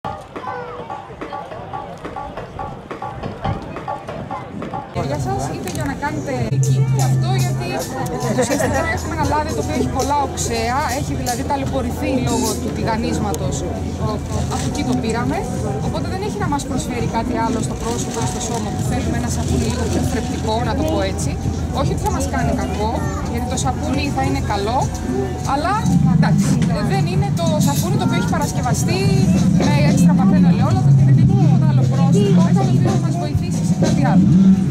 Για σας, είτε για να κάνετε εκεί. Και αυτό γιατί ουσιαστικά έχουμε ένα λάδι το οποίο έχει πολλά οξέα, έχει δηλαδή ταλαιπωρηθεί λόγω του τηγανίσματος. Από εκεί το πήραμε. Οπότε δεν έχει να μας προσφέρει κάτι άλλο στο πρόσωπο ή στο σώμα που θέλουμε ένα σαπούνι λίγο πιο θρεπτικό, να το πω έτσι. Όχι ότι θα μας κάνει κακό, γιατί το σαπούνι θα είναι καλό, αλλά εντάξει, δεν είναι το σαπούνι το οποίο έχει παρασκευαστεί με έξτρα παθένο ελαιόλαδο και δεν έχει τίποτα άλλο πρόσθετο, το οποίο θα μας βοηθήσει σε κάτι άλλο.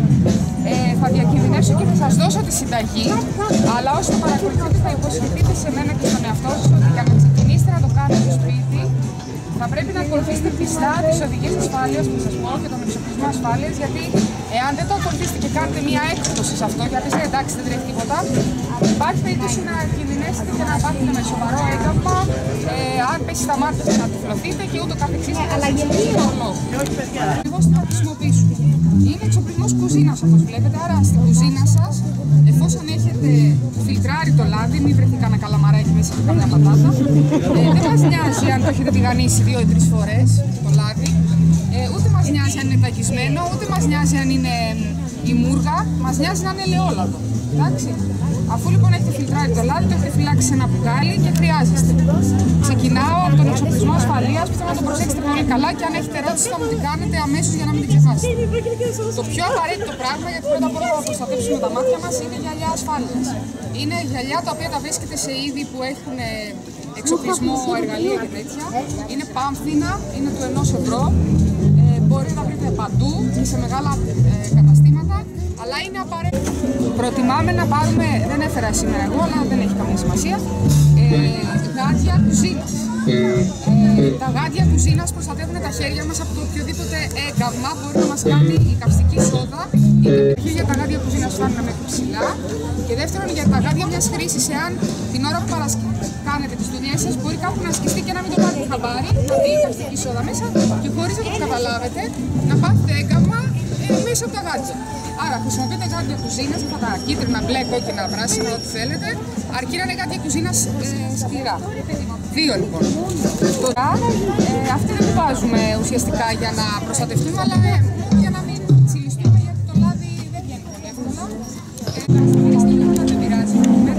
Θα διακινδυνεύσω και θα σας δώσω τη συνταγή, αλλά όσο το παρακολουθείτε θα υποσχεθείτε σε μένα και στον εαυτό σας ότι για να ξεκινήσετε να το κάνετε στο σπίτι θα πρέπει να ακολουθήσετε πιστά τις οδηγίες ασφάλειας που σας πω και τον εξοπλισμό ασφάλειας, γιατί εάν δεν το ακολουθήσετε και κάνετε μία έκπτωση σε αυτό, γιατί εντάξει δεν τρέχει τίποτα, υπάρχει περίπτωση να κινδυνεύσετε και να πάθετε με σοβαρό έγκαυμα, αν πέσει στα μάτια σας να τυφλωθείτε και ούτω καθεξής. Αλλά γιατί ακριβώς τι θα χρησιμοποιήσουμε. Είναι εξοπλισμός κουζίνας όπως βλέπετε, άρα στην κουζίνα σας, εφόσον έχετε φιλτράρει το λάδι, μην βρεθεί κανένα καλαμαράκι μέσα και καμιά πατάτα. Δεν μας νοιάζει αν το έχετε τηγανίσει 2 ή 3 φορές το λάδι, ούτε μας νοιάζει αν είναι ταγισμένο, ούτε μας νοιάζει αν είναι η μούργα, μας νοιάζει να είναι ελαιόλαδο. Εντάξει. Αφού λοιπόν έχετε φιλτράρει το λάδι, το έχετε φυλάξει σε ένα μπουκάλι και χρειάζεστε. Ξεκινάω από τον εξοπλισμό ασφαλείας που θέλω να το προσέξετε πολύ καλά και αν έχετε ερώτηση θα μου την κάνετε αμέσως για να μην την ξεχάσετε. Το πιο απαραίτητο πράγμα, γιατί πρώτα απ' όλα θα προστατεύσουμε τα μάτια μας, είναι γυαλιά ασφάλειας. Είναι γυαλιά τα οποία τα βρίσκεται σε είδη που έχουν εξοπλισμό, εργαλεία και τέτοια. Είναι πάμφθηνα, είναι του 1 ευρώ. Μπορεί να βρείτε παντού και σε μεγάλα καταστήματα, αλλά είναι απαραίτητο. Προτιμάμε να πάρουμε, δεν έφερα σήμερα εγώ, αλλά δεν έχει καμία σημασία, γάντια κουζίνας. Τα γάντια κουζίνας προστατεύουν τα χέρια μας από το οποιοδήποτε έγκαυμα μπορεί να μας κάνει η καυστική σόδα. Είναι για τα γάντια κουζίνας φτάνουν μέχρι ψηλά. Και δεύτερον, για τα γάντια μιας χρήσης, εάν την ώρα που κάνετε τις δουλειές σας μπορεί κάπου να σκιστεί και να μην το πάρετε χαμπάρι, να μπει η καυστική σόδα μέσα και χωρίς να το καταλάβετε να πάθετε έγκαυμα μέσα από τα γάντια. Άρα χρησιμοποιείτε γάντια κουζίνας, αυτά τα κίτρινα, μπλε, κόκκινα, πράσινα, ό,τι θέλετε, αρκεί να είναι γάντια κουζίνας σκληρά. 2 λοιπόν. Τώρα, αυτή δεν τη βάζουμε ουσιαστικά για να προστατευτούμε, αλλά για να μην τσιλιστούμε, γιατί το λάδι δεν βγαίνει πολύ εύκολα. Δεν πειράζει.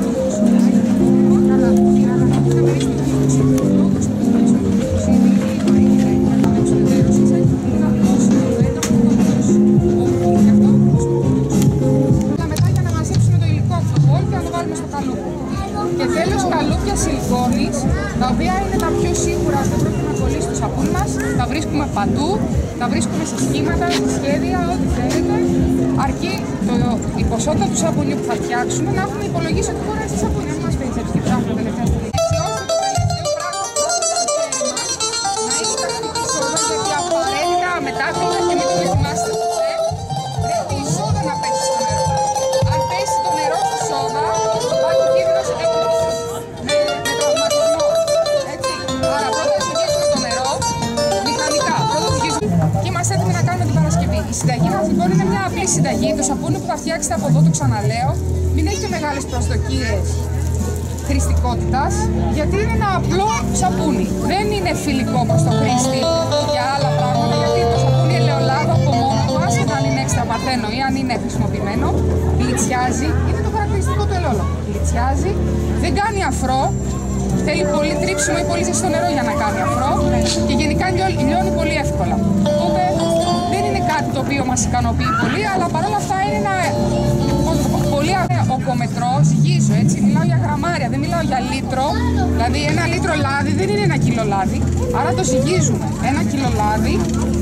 Και τέλος καλούπια σιλικόνης, τα οποία είναι τα πιο σίγουρα, δεν πρέπει να κολλήσει το σαπούνι μας, τα βρίσκουμε παντού, τα βρίσκουμε σε σχήματα, σε σχέδια, ό,τι θέλετε, αρκεί η ποσότητα του σαπουνιού που θα φτιάξουμε να έχουμε υπολογίσει ότι χωράει στη σαπούνι, αν μας περισσέψει και ψάχνουμε τελευταία στιγμή. Έτσι ώστε το τελευταίο πράγμα που θα στο χέρι μας να είναι η καυστική σόδα, γιατί απαραίτητα μετάφρυνα και μην το δοκιμάσετε το τσεκ, πρέπει η σόδα να πέσει στο νερό. Αν πέσει το νερό στη σόδα, υπάρχει κίνδυνος με τραυματισμό. Έτσι. Άρα πρώτα ζυγίζουμε το νερό, μηχανικά. Πρώτα ζυγίζουμε και είμαστε έτοιμοι να κάνουμε την Παρασκευή. Η συνταγή μας λοιπόν είναι μια απλή συνταγή. Το σαπούνι που θα φτιάξετε από εδώ, το ξαναλέω, μην έχετε μεγάλες προσδοκίες χρηστικότητας, γιατί είναι ένα απλό σαπούνι. Δεν είναι φιλικό προς το χρήστη για άλλα πράγματα, γιατί το σαπούνι ελαιολάδο από μόνο του, άσχετα αν είναι έξτρα παρθένο ή αν είναι χρησιμοποιημένο, γλιτσιάζει, είναι το χαρακτηριστικό του ελαιόλαδου. Γλιτσιάζει, δεν κάνει αφρό, θέλει πολύ τρίψιμο ή πολύ ζεστό νερό για να κάνει αφρό και γενικά λιώνει πολύ εύκολα. Οπότε δεν είναι κάτι το οποίο μας ικανοποιεί πολύ, αλλά παρόλα αυτά είναι ένα πολύ οκομετρό, ζυγίζω έτσι, μιλάω για γραμμάρια, δεν μιλάω για λίτρο, δηλαδή 1 λίτρο λάδι δεν είναι 1 κιλό λάδι, άρα το ζυγίζουμε. 1 κιλό λάδι,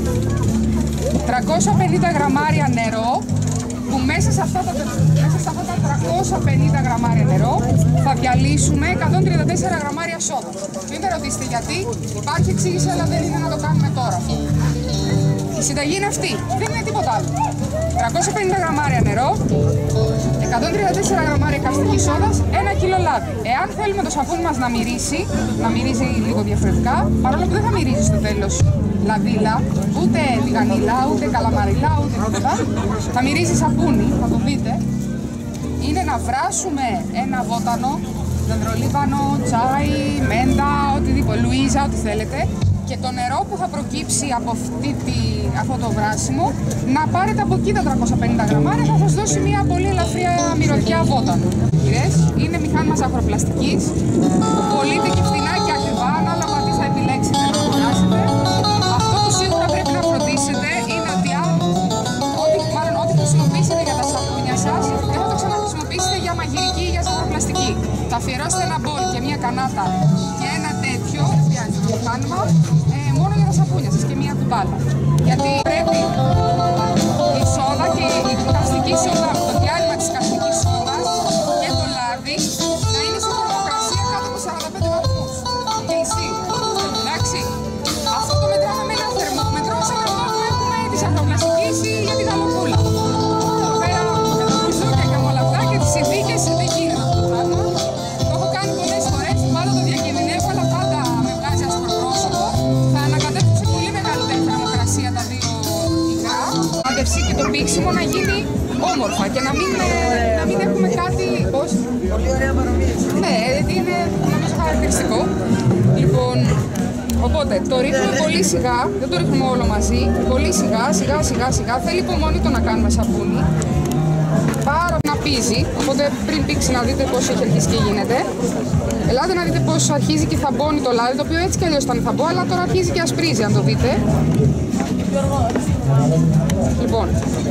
350 γραμμάρια νερό, που μέσα σε αυτά τα 350 γραμμάρια νερό θα διαλύσουμε 134 γραμμάρια σόδα. Μην με ρωτήσετε γιατί, υπάρχει εξήγηση, αλλά δεν είναι να το κάνουμε τώρα. Η συνταγή είναι αυτή, δεν είναι τίποτα άλλο. 350 γραμμάρια νερό, 134 γραμμάρια καυστικής σόδας, 1 κιλό λάδι. Εάν θέλουμε το σαπούνι μας να μυρίζει λίγο διαφορετικά, παρόλο που δεν θα μυρίζει στο τέλος λαδίλα, ούτε τηγανίλα, ούτε καλαμαριλά, ούτε τίποτα, θα μυρίζει σαπούνι, θα το δείτε, είναι να βράσουμε ένα βότανο, δεντρολίβανο, τσάι, μέντα, οτιδήποτε, λουίζα, ό,τι θέλετε, Και το νερό που θα προκύψει από αυτό το βράσιμο, να πάρετε από εκεί τα 350 γραμμάρια, θα σας δώσει μια πολύ ελαφριά μυρωδιά βότανο. Είναι μηχάνημα ζαχαροπλαστικής, πωλείται και φθηνά και ακριβά, ανάλογα τι θα επιλέξετε να αγοράσετε. Αυτό που σίγουρα πρέπει να φροντίσετε είναι ότι ό,τι χρησιμοποιήσετε για τα σαπούνια σας, δεν θα το ξαναχρησιμοποιήσετε για μαγειρική ή για ζαχαροπλαστική. Θα αφιερώσετε ένα μπολ και μια κανάτα και ένα τέτοιο, το μηχάνημα, μόνο για τα σαπούνια σας και μια κουμπάλα. Γιατί πρέπει η σόδα και η καυστική σόδα, το διάλειμμα της καυστικής σόδας και το λάδι να είναι σε θερμοκρασία κάτω από 45 βαθμούς Κελσίου. Εντάξει, αυτό το μετράμε με ένα θερμόμετρο σαν αυτό που έχουμε τη ζαχαροπλαστική ή για τη γαλοπούλα. Εδώ πέρα με τα μπουζούκια και με όλα αυτά και τις συνθήκες δεν γίνεται αυτό το πράγμα. Το έχω κάνει πολλές φορές, πάντα το διακινδυνεύω, αλλά πάντα με βγάζει άσπρο πρόσωπο. Θα ανακατεύσω σε πολύ μεγαλύτερη θερμοκρασία τα δύο υγρά. Και το πήξιμο να γίνει όμορφα και να μην έχουμε κάτι. Πώς? Πολύ ωραία παρομοίωση. Ναι, είναι νομίζω χαρακτηριστικό. Λοιπόν, οπότε το ρίχνουμε πολύ σιγά, δεν το ρίχνουμε όλο μαζί. Πολύ σιγά. Θέλει υπομονή το να κάνουμε σαπούνι. Πάρα να πίζει, οπότε πριν πήξει να δείτε πώς έχει αρχίσει και γίνεται. Ελάτε να δείτε πώς αρχίζει και θαμπώνει το λάδι, το οποίο έτσι κι αλλιώς ήταν θαμπό, αλλά τώρα αρχίζει και ασπρίζει, αν το δείτε. Λοιπόν,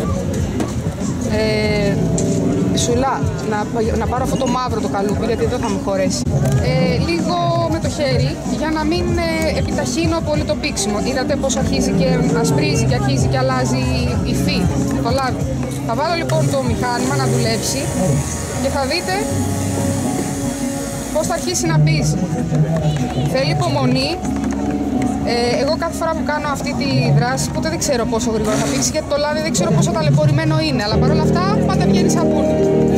Σουλά, να πάρω αυτό το μαύρο το καλούπι, γιατί δεν θα μου χωρέσει. Λίγο με το χέρι, για να μην επιταχύνω πολύ το πήξιμο. Είδατε πώς αρχίζει και ασπρίζει και αρχίζει και αλλάζει η υφή, το λάδι. Θα βάλω λοιπόν το μηχάνημα να δουλέψει και θα δείτε πώς θα αρχίσει να πίζει. Θέλει υπομονή. Εγώ κάθε φορά που κάνω αυτή τη δράση, ποτέ δεν ξέρω πόσο γρήγορα θα πήξει, γιατί το λάδι δεν ξέρω πόσο ταλαιπωρημένο είναι, αλλά παρόλα αυτά πάντα βγαίνει σαπούνι.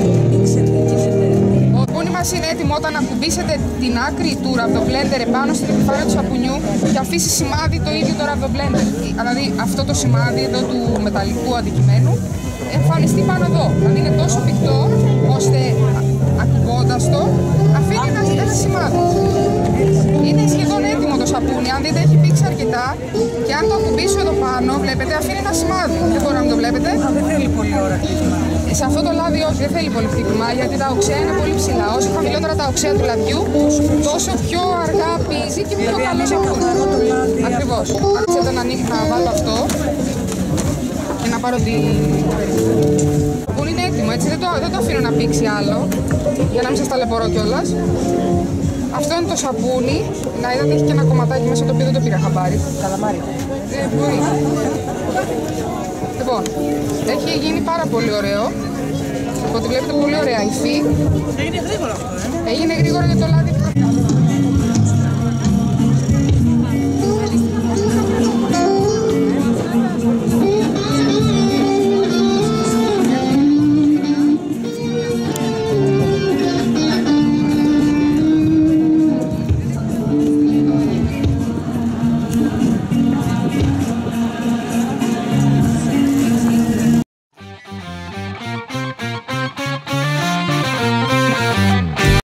Το σαπούνι μας είναι έτοιμο όταν ακουμπήσετε την άκρη του ραβδομπλέντερ επάνω στην επιφάνεια του σαπουνιού και αφήσει σημάδι το ίδιο το ραβδομπλέντερ. Δηλαδή αυτό το σημάδι εδώ του μεταλλικού αντικειμένου εμφανιστεί πάνω εδώ. Δηλαδή είναι τόσο πηχτό ώστε ακουμπώντας το αφήνει ένα σημάδι. Είναι σχεδόν έτοιμο το σαπούνι, αν δείτε έχει πήξει αρκετά και αν το ακουμπήσω εδώ πάνω βλέπετε αφήνει ένα σημάδι. Δεν μπορεί να μην το βλέπετε. Δεν θέλει πολύ ώρα χτύπημα. Σε αυτό το λάδι όχι, δεν θέλει πολύ χτύπημα, γιατί τα οξέα είναι πολύ ψηλά. Όσο χαμηλότερα τα οξέα του λαδιού, τόσο πιο αργά πίζει και πιο καλό σαπούνι. Ακριβώς. Άρχισε να βάλω αυτό και να πάρω τη... Που είναι έτοιμο, έτσι, δεν το αφήνω να πήξει άλλο, για να μην σας ταλαιπωρώ κιόλας. Αυτό είναι το σαπούνι, να είδατε έχει και ένα κομματάκι μέσα το οποίο δεν το πήρα χαμπάρι. Καλαμάρι. Μπορεί. Λοιπόν, έχει γίνει πάρα πολύ ωραίο. Οπότε βλέπετε πολύ ωραία υφή. Έγινε γρήγορα αυτό, Έγινε γρήγορα γιατί το λάδι